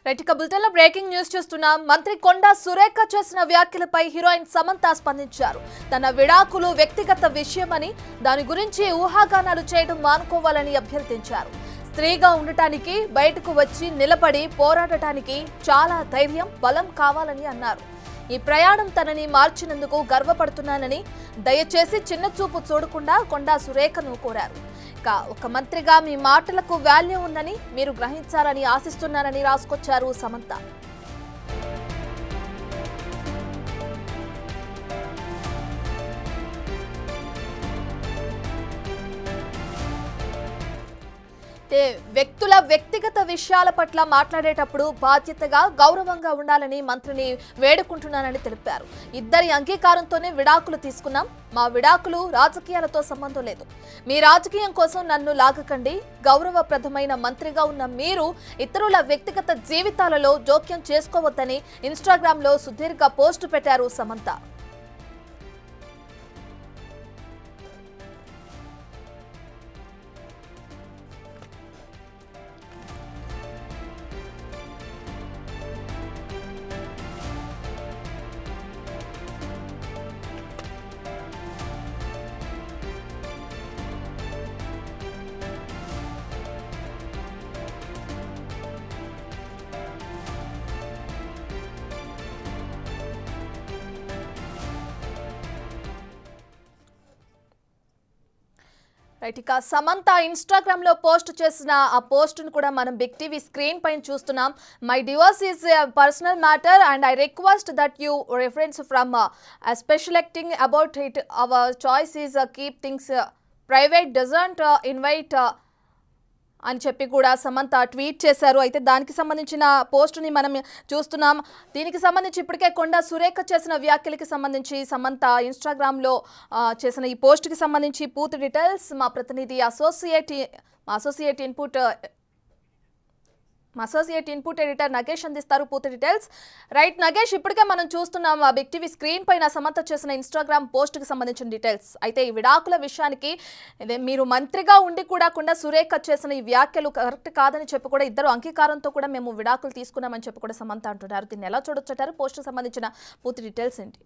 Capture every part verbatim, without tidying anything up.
Right ఇక bulletin లో breaking news చూస్తున్నాం. మంత్రి కొండా సురేఖ చేసిన వ్యాఖ్యలపై హీరోయిన్ సమంత స్పందించారు. తన విడాకులు వ్యక్తిగత విషయమని, దాని గురించి ఊహాగానాలు చేయడం మానుకోవాలని అభ్యర్థించారు. స్త్రీగా ఉండటానికి, బయటకు వచ్చి నిలబడి పోరాడటానికి చాలా ధైర్యం, బలం కావాలని అన్నారు. ఈ ప్రయాణం తనని మార్చినందుకు గర్వపడుతున్నానని, దయచేసి చిన్న చూపు చూడకుండా కొండా సురేఖను కోరారు. ఇక ఒక మంత్రిగా మీ మాటలకు వాల్యూ ఉందని మీరు గ్రహించాలని ఆశిస్తున్నానని రాసుకొచ్చారు సమంత. వ్యక్తుల వ్యక్తిగత విషయాల పట్ల మాట్లాడేటప్పుడు బాధ్యతగా, గౌరవంగా ఉండాలని మంత్రిని వేడుకుంటున్నానని తెలిపారు. ఇద్దరి అంగీకారంతోనే విడాకులు తీసుకున్నాం. మా విడాకులు రాజకీయాలతో సంబంధం లేదు. మీ రాజకీయం కోసం నన్ను లాగకండి. గౌరవప్రదమైన మంత్రిగా ఉన్న మీరు ఇతరుల వ్యక్తిగత జీవితాలలో జోక్యం చేసుకోవద్దని ఇన్స్టాగ్రామ్ లో సుదీర్ఘ పోస్టు పెట్టారు సమంత. రైట్ ఇక సమంత ఇన్స్టాగ్రామ్ లో పోస్ట్ చేసిన ఆ పోస్ట్ ను కూడా మనం బిగ్ టీవీ స్క్రీన్ పైన చూస్తున్నాం. My divorce is personal matter and I request that you reference from special acting about it. Our choice is keep things private, doesn't invite అని చెప్పి కూడా సమంత ట్వీట్ చేశారు. అయితే దానికి సంబంధించిన పోస్టుని మనం చూస్తున్నాం. దీనికి సంబంధించి ఇప్పటికే కొండా సురేఖ చేసిన వ్యాఖ్యలకి సంబంధించి సమంత ఇన్స్టాగ్రామ్లో చేసిన ఈ పోస్ట్కి సంబంధించి పూర్తి డీటెయిల్స్ మా ప్రతినిధి associate associate input associate input editor Nagesh అందిస్తారు పూర్తి డీటెయిల్స్. రైట్ నగేష్, ఇప్పటికే మనం చూస్తున్నాం బిగ్ టీవీ స్క్రీన్ పైన సమంత చేసిన ఇన్స్టాగ్రామ్ పోస్ట్కి సంబంధించిన డీటెయిల్స్. అయితే ఈ విడాకుల విషయానికి మీరు మంత్రిగా ఉండి కూడా కొండా సురేఖ చేసిన ఈ వ్యాఖ్యలు కరెక్ట్ కాదని చెప్పి కూడా ఇద్దరు అంగీకారంతో కూడా మేము విడాకులు తీసుకున్నామని చెప్పి కూడా సమంత అంటున్నారు. దీన్ని ఎలా చూడొచ్చారు? పోస్ట్కి సంబంధించిన పూర్తి డీటెయిల్స్ ఏంటి?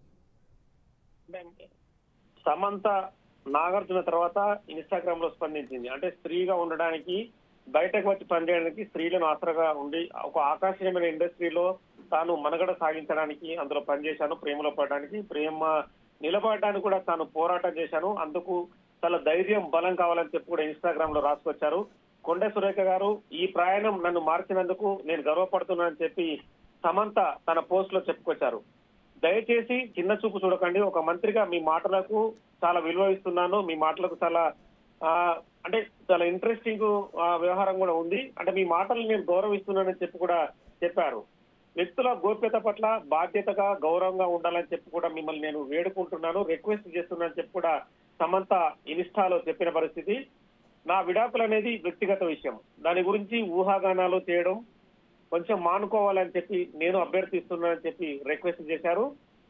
సమంత నాగార్జున తర్వాత ఇన్స్టాగ్రామ్ లో స్పందించింది. అంటే స్త్రీగా ఉండడానికి, బయటకు వచ్చి పనిచేయడానికి, స్త్రీలను ఆసరగా ఉండి ఒక ఆకర్షణీయమైన ఇండస్ట్రీలో తాను మనుగడ సాగించడానికి, అందులో పనిచేశాను, ప్రేమలో పడడానికి, ప్రేమ నిలబడడానికి కూడా తాను పోరాటం చేశాను, అందుకు చాలా ధైర్యం, బలం కావాలని చెప్పి కూడా ఇన్స్టాగ్రామ్ లో రాసుకొచ్చారు. కొండా సురేఖ గారు ఈ ప్రయాణం నన్ను మార్చినందుకు నేను గర్వపడుతున్నానని చెప్పి సమంత తన పోస్ట్ లో చెప్పుకొచ్చారు. దయచేసి చిన్న చూపు చూడకండి. ఒక మంత్రిగా మీ మాటలకు చాలా విలువ ఇస్తున్నాను. మీ మాటలకు చాలా ఆ అంటే చాలా ఇంట్రెస్టింగ్ వ్యవహారం కూడా ఉంది. అంటే మీ మాటలు నేను గౌరవిస్తున్నానని చెప్పి కూడా చెప్పారు. వ్యక్తుల గోప్యత పట్ల బాధ్యతగా, గౌరవంగా ఉండాలని చెప్పి కూడా మిమ్మల్ని నేను వేడుకుంటున్నాను, రిక్వెస్ట్ చేస్తున్నానని చెప్పి కూడా సమంత ఇన్స్టాలో చెప్పిన పరిస్థితి. నా విడాకులు అనేది వ్యక్తిగత విషయం, దాని గురించి ఊహాగానాలు చేయడం కొంచెం మానుకోవాలని చెప్పి నేను అభ్యర్థిస్తున్నానని చెప్పి రిక్వెస్ట్ చేశారు.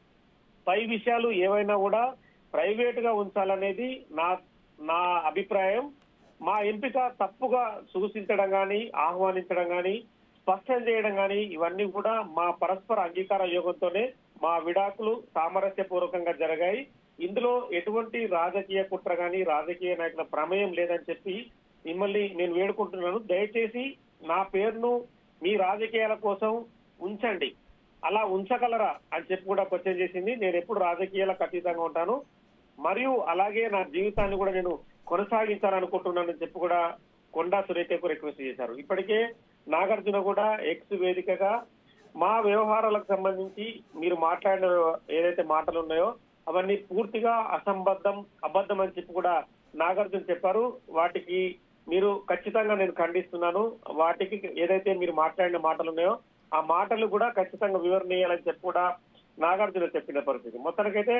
పై విషయాలు ఏవైనా కూడా ప్రైవేట్ గా ఉంచాలనేది నా నా అభిప్రాయం. మా ఎంపిక తప్పుగా సూచించడం కానీ, ఆహ్వానించడం కానీ, స్పష్టం చేయడం కానీ ఇవన్నీ కూడా మా పరస్పర అంగీకార యోగంతోనే మా విడాకులు సామరస్యపూర్వకంగా జరిగాయి. ఇందులో ఎటువంటి రాజకీయ కుట్ర కానీ, రాజకీయ నాయకుల ప్రమేయం లేదని చెప్పి మిమ్మల్ని నేను వేడుకుంటున్నాను. దయచేసి నా పేరును మీ రాజకీయాల కోసం ఉంచండి, అలా ఉంచగలరా అని చెప్పి కూడా క్వశ్చన్ చేసింది. నేను ఎప్పుడు రాజకీయాలకు అతీతంగా ఉంటాను, మరియు అలాగే నా జీవితాన్ని కూడా నేను కొనసాగించాలనుకుంటున్నానని చెప్పి కూడా కొండా సురేఖకు రిక్వెస్ట్ చేశారు. ఇప్పటికే నాగార్జున కూడా ఎక్స్ వేదికగా మా వ్యవహారాలకు సంబంధించి మీరు మాట్లాడిన ఏదైతే మాటలు ఉన్నాయో అవన్నీ పూర్తిగా అసంబద్ధం, అబద్ధం అని చెప్పి కూడా నాగార్జున చెప్పారు. వాటికి మీరు ఖచ్చితంగా నేను ఖండిస్తున్నాను. వాటికి ఏదైతే మీరు మాట్లాడిన మాటలు ఉన్నాయో ఆ మాటలు కూడా ఖచ్చితంగా వివరణ ఇవ్వాలని చెప్పి కూడా నాగార్జున చెప్పిన పరిస్థితి. మొత్తానికైతే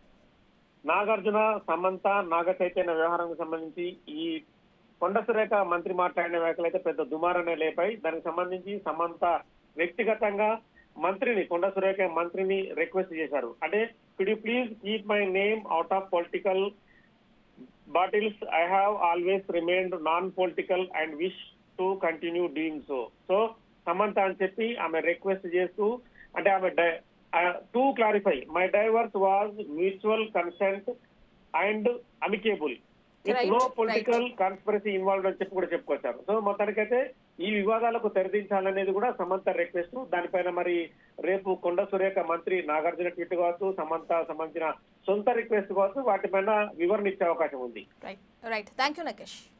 నాగార్జున, సమంత, నాగ చైతన్య వ్యవహారానికి సంబంధించి ఈ కొండా సురేఖ మంత్రి మాట్లాడిన వ్యాఖ్యలు అయితే పెద్ద దుమారనే లేపాయి. దానికి సంబంధించి సమంత వ్యక్తిగతంగా మంత్రిని, కొండా సురేఖ మంత్రిని రిక్వెస్ట్ చేశారు. అంటే could you please keep my name out of political battles, I have always remained non political and wish to continue doing so. So Samantha అని చెప్పి ఆమె రిక్వెస్ట్ చేస్తూ అంటే ఆమె to clarify my divorce was mutual consent and amicable with no political conspiracy involved అని చెప్పి కూడా చెప్పుకొచ్చారు. సో మొత్తానికైతే ఈ వివాదాలకు తెరదించాలనేది కూడా సమంత రిక్వెస్ట్. దానిపైన మరి రేపు కొండ సురేఖ మంత్రి నాగార్జున ట్వీట్ కావచ్చు, సమంత సంబంధించిన సొంత రిక్వెస్ట్ కావచ్చు, వాటిపైన వివరణ ఇచ్చే అవకాశం ఉంది. Right right thank you నకేష్.